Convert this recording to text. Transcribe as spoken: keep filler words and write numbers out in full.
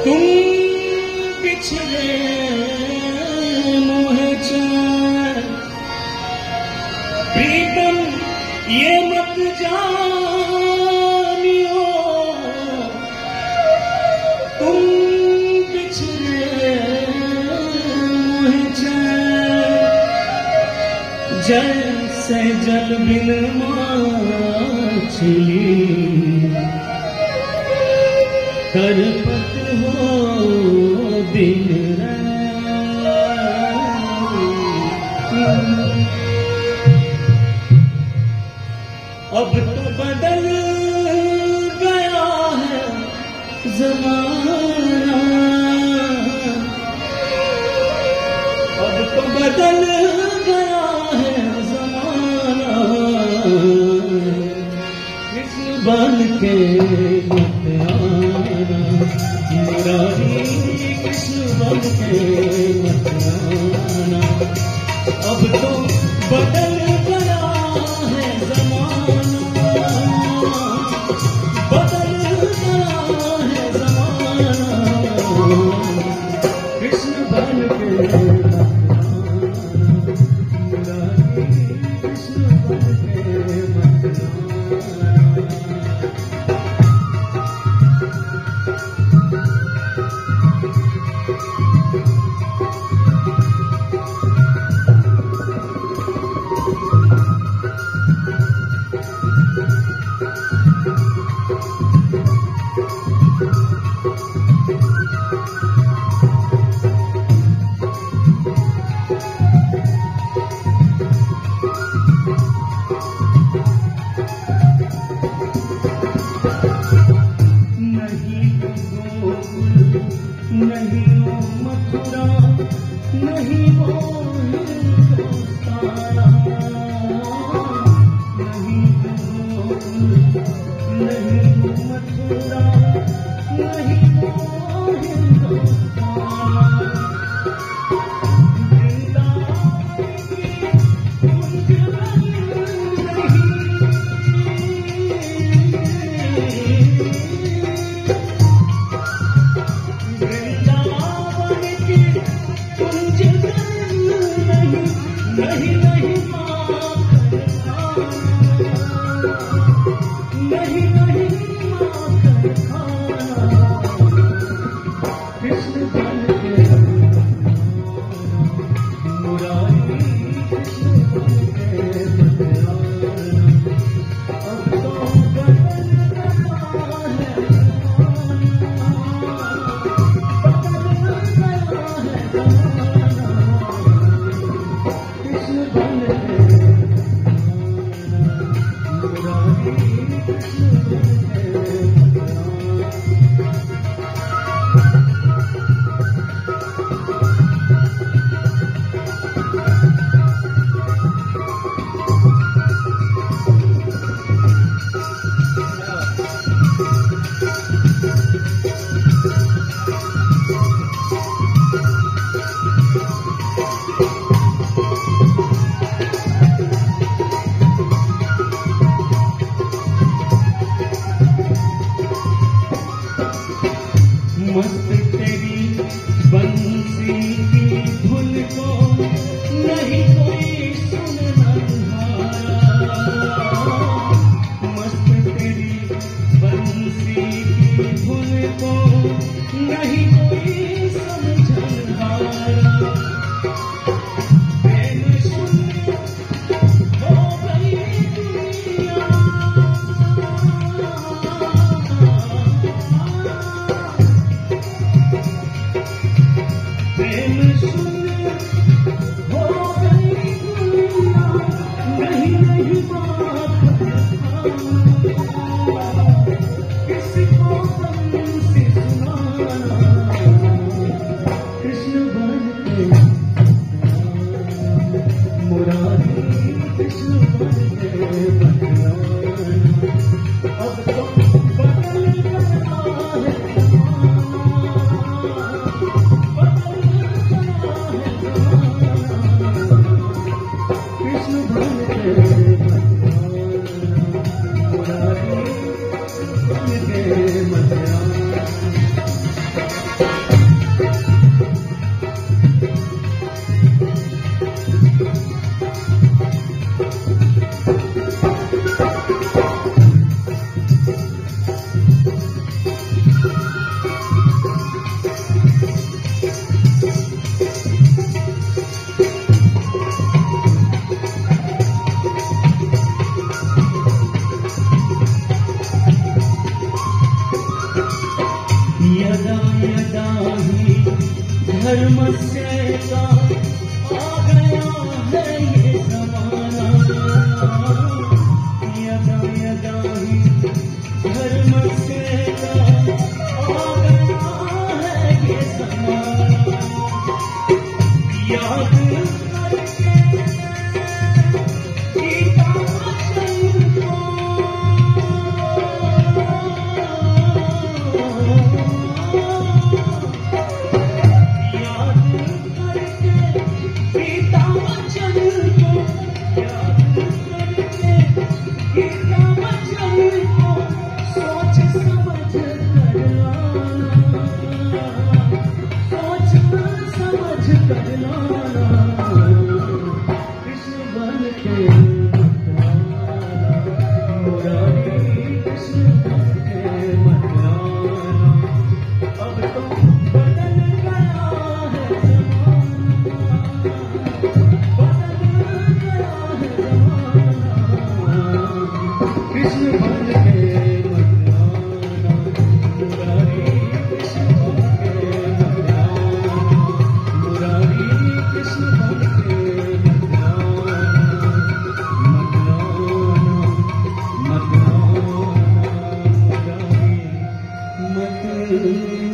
तुम पिछले मोह चैन प्रीतम ये मत जानियो, तुम पिछले मोह चैन जैसे जल बिन माछली तरपत हो दिन अब तो बदल गया है जमाना, अब तो बदल गया है जमाना, इस बन के मत आना मुरारी, कृष्ण बन के मत आना, अब तो बदल गया है जमाना, बदल गया है जमाना, कृष्ण बन के मत आना मुरारी, कृष्ण बन के मत आना। नहीं वो मथुरा, नहीं वो हिंदुस्तान, नहीं वो नहीं वो मथुरा, नहीं वो हिंदुस्तान, वृंदावन की कुंज नहीं नहीं नहीं नहीं माखन खाना, कृष्ण बन के मुरारी, कृष्ण बन के मत आना, अब तो बदल गया है जमाना, बदल गया है जमाना, कृष्ण बन के मुरारी, कृष्ण बन के मत मस्त तेरी बंसी की धुन को नहीं कोई सुनना तुम्हारा, मस्त तेरी बंसी की धुन को नहीं कोई समझनहारा, प्रेम शून्य हो गई दुनिया, प्रेम शून्य हो गई दुनिया, नहीं नहीं बात किसी को बंसी सुनाना, धर्म से का आ गया है ये जमाना, यदा यदा ही धर्म से का आ गया है ये जमाना। याद करके गीता वचन को, याद करके गीता वचन को, याद करके गीता वचन को सोच समझ कर लाना, सोच समझ कर लाना। कृष्ण बन के मुरारी, कृष्ण बन के मनाना। अब तो बदल गया है जमाना, बदल गया है जमाना। कृष्ण बन के मनाना, मुरारी कृष्ण बन के मनाना, मुरारी कृष्ण बन के मनाना, मनाना, मनाना, मुरारी मत